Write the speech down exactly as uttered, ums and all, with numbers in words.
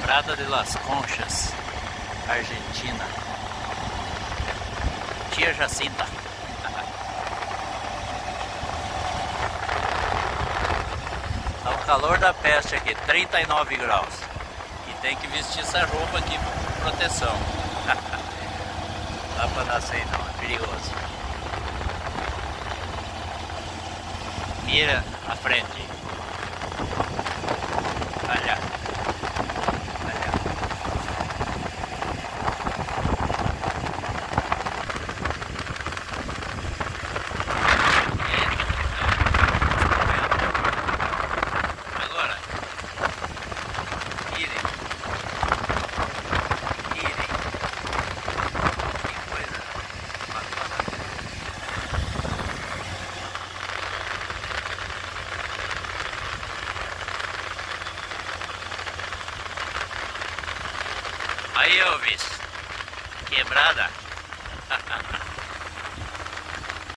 Quebrada de Las Conchas, Argentina. Tia Jacinta. Tá o calor da peste aqui, trinta e nove graus. E tem que vestir essa roupa aqui por proteção. Não dá pra nascer não, é perigoso. Mira à frente. Olha. Olha. Agora. Irem. Irem. Que coisa bacana. Aí, Elvis, quebrada.